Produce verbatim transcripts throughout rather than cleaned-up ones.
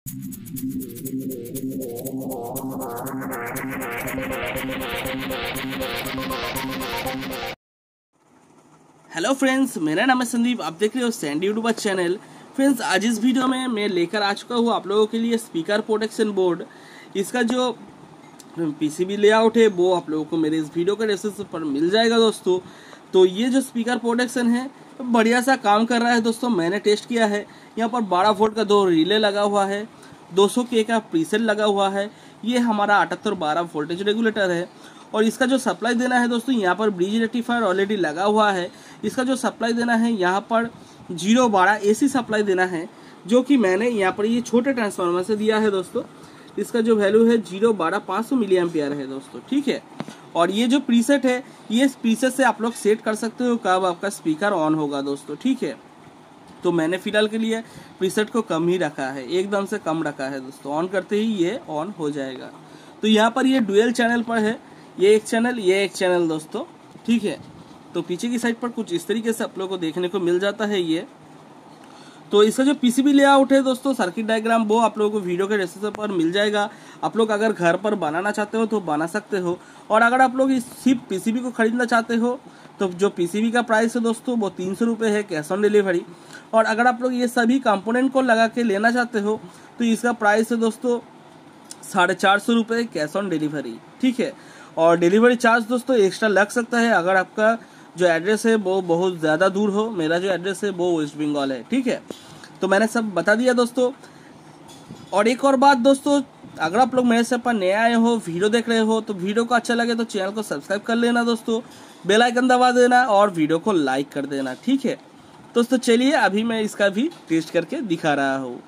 Hello friends, मेरा नाम है संदीप। आप देख रहे हो सैंडी यूट्यूबर चैनल। फ्रेंड्स, आज इस वीडियो में मैं लेकर आ चुका हूँ आप लोगों के लिए स्पीकर प्रोटेक्शन बोर्ड। इसका जो पीसीबी लेआउट है वो आप लोगों को मेरे इस वीडियो के डिस्क्रिप्शन पर मिल जाएगा दोस्तों। तो ये जो स्पीकर प्रोटेक्शन है तो बढ़िया सा काम कर रहा है दोस्तों। मैंने टेस्ट किया है। यहाँ पर बारह वोल्ट का दो रिले लगा हुआ है, दो सौ के का प्रीसेट लगा हुआ है। ये हमारा अठहत्तर बारह वोल्टेज रेगुलेटर है। और इसका जो सप्लाई देना है दोस्तों, यहाँ पर ब्रिज रेक्टिफायर ऑलरेडी लगा हुआ है। इसका जो सप्लाई देना है यहाँ पर जीरो बारह एसी सप्लाई देना है, जो कि मैंने यहाँ पर ये छोटे ट्रांसफार्मर से दिया है दोस्तों। इसका जो वैल्यू है जीरो बारह पाँच सौ मिली एम्पियर है दोस्तों, ठीक है। और ये जो प्रीसेट है, ये प्रीसेट से आप लोग सेट कर सकते हो कब आपका स्पीकर ऑन होगा दोस्तों, ठीक है। तो मैंने फिलहाल के लिए प्रीसेट को कम ही रखा है, एकदम से कम रखा है दोस्तों। ऑन करते ही ये ऑन हो जाएगा। तो यहाँ पर ये डुअल चैनल पर है, ये एक चैनल, ये एक चैनल दोस्तों, ठीक है। तो पीछे की साइड पर कुछ इस तरीके से आप लोगों को देखने को मिल जाता है ये। तो इसका जो पीसीबी लेआउट है दोस्तों, सर्किट डायग्राम, वो आप लोगों को वीडियो के डिस्क्रिप्शन पर मिल जाएगा। आप लोग अगर घर पर बनाना चाहते हो तो बना सकते हो। और अगर आप लोग इस सिर्फ पीसीबी को खरीदना चाहते हो तो जो पीसीबी का प्राइस है दोस्तों वो तीन सौ रुपये है, कैश ऑन डिलीवरी। और अगर आप लोग ये सभी कंपोनेंट को लगा के लेना चाहते हो तो इसका प्राइस है दोस्तों साढ़े चार सौ रुपये, कैश ऑन डिलीवरी, ठीक है। और डिलीवरी चार्ज दोस्तों एक्स्ट्रा लग सकता है अगर आपका जो एड्रेस है वो बहुत ज़्यादा दूर हो। मेरा जो एड्रेस है वो वेस्ट बंगाल है, ठीक है। तो मैंने सब बता दिया दोस्तों। और एक और बात दोस्तों, अगर आप लोग मेरे से पर नए आए हो, वीडियो देख रहे हो, तो वीडियो को अच्छा लगे तो चैनल को सब्सक्राइब कर लेना दोस्तों, बेल आइकन दबा देना और वीडियो को लाइक कर देना, ठीक है दोस्तों। चलिए अभी मैं इसका भी टेस्ट करके दिखा रहा हूँ।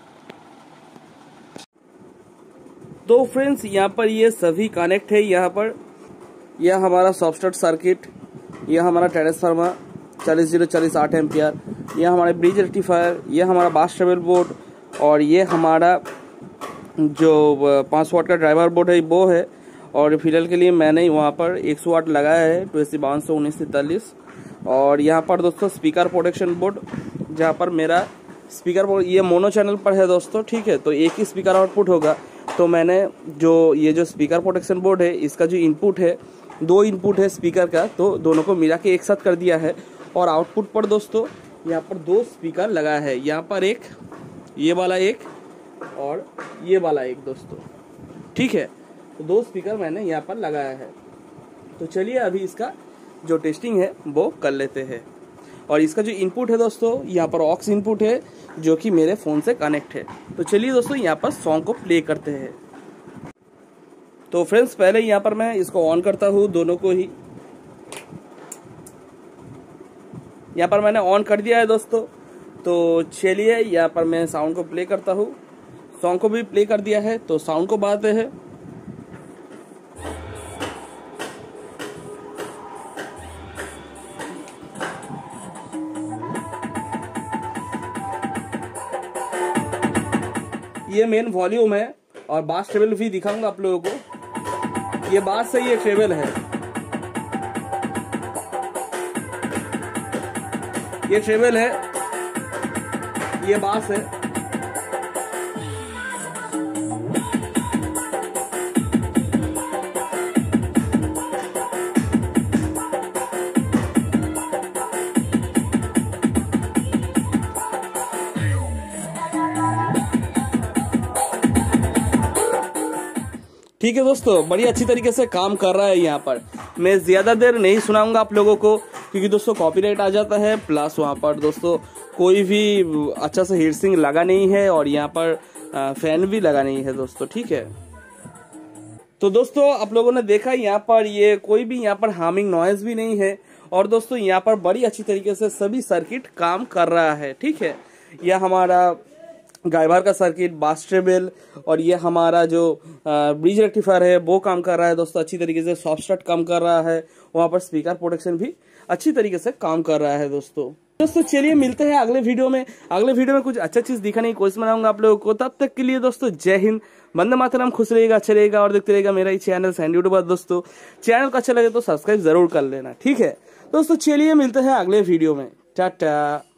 तो फ्रेंड्स, यहाँ पर ये सभी कनेक्ट है। यहाँ पर यह हमारा सॉफ्टवेयर सर्किट, यह हमारा ट्रांसफार्मर चालीस जीरो चालीस आठ एम्पियर, यह हमारा ब्रिज रेक्टिफायर, यह हमारा बास ट्रेवल बोर्ड, और ये हमारा जो पाँच वाट का ड्राइवर बोर्ड है वो है। और फिलहाल के लिए मैंने वहाँ पर एक सौ वाट लगाया है, टू एस सी बावन सौ उन्नीस तैतालीस। और यहाँ पर दोस्तों स्पीकर प्रोटेक्शन बोर्ड, जहाँ पर मेरा स्पीकर बोर्ड ये मोनो चैनल पर है दोस्तों, ठीक है। तो एक ही स्पीकर आउटपुट होगा। तो मैंने जो ये जो स्पीकर प्रोटेक्शन बोर्ड है, इसका जो इनपुट है, दो इनपुट है स्पीकर का, तो दोनों को मिला के एक साथ कर दिया है। और आउटपुट पर दोस्तों यहाँ पर दो स्पीकर लगाया है, यहाँ पर एक, ये वाला एक और ये वाला एक दोस्तों, ठीक है। तो दो स्पीकर मैंने यहाँ पर लगाया है। तो चलिए अभी इसका जो टेस्टिंग है वो कर लेते हैं। और इसका जो इनपुट है दोस्तों, यहाँ पर ऑक्स इनपुट है जो कि मेरे फ़ोन से कनेक्ट है। तो चलिए दोस्तों यहाँ पर सॉन्ग को प्ले करते हैं। तो फ्रेंड्स, पहले यहाँ पर मैं इसको ऑन करता हूँ, दोनों को ही। यहाँ पर मैंने ऑन कर दिया है दोस्तों। तो चलिए यहाँ पर मैं साउंड को प्ले करता हूँ। सॉन्ग को भी प्ले कर दिया है, तो साउंड को बढ़ाते हैं। ये मेन वॉल्यूम है। और बास ट्रेवल भी दिखाऊंगा आप लोगों को। ये बास से ये ट्रेवल है, ये ट्रेवल है, ये बास है। ठीक है दोस्तों, बड़ी अच्छी तरीके से काम कर रहा है। यहाँ पर मैं ज्यादा देर नहीं सुनाऊंगा आप लोगों को, क्योंकि दोस्तों कॉपीराइट आ जाता है। प्लस वहाँ पर दोस्तों कोई भी अच्छा से हीट सिंक लगा नहीं है और यहाँ पर फैन भी लगा नहीं है दोस्तों, ठीक है। तो दोस्तों आप लोगों ने देखा यहाँ पर ये कोई भी यहाँ पर हार्मिंग नॉइज भी नहीं है। और दोस्तों यहाँ पर बड़ी अच्छी तरीके से सभी सर्किट काम कर रहा है, ठीक है। यह हमारा ड्राइवर का सर्किट, बास ट्रेबल, और ये हमारा जो ब्रिज रेक्टिफायर है वो काम कर रहा है दोस्तों अच्छी तरीके से। सॉफ्ट स्टार्ट काम कर रहा है। वहाँ पर स्पीकर प्रोटेक्शन भी अच्छी तरीके से काम कर रहा है दोस्तों। दोस्तों चलिए मिलते हैं अगले वीडियो में। अगले वीडियो में कुछ अच्छा चीज दिखाने की कोशिश बनाऊंगा आप लोगों को। तब तक के लिए दोस्तों जय हिंद, वंदे मातरम। खुश रहेगा, अच्छा रहेगा और देखते रहेगा मेरा ही चैनल सैंडी यूट्यूबर दोस्तों। चैनल को अच्छा लगे तो सब्सक्राइब जरूर कर लेना, ठीक है दोस्तों। चलिए मिलते हैं अगले वीडियो में। टाटा।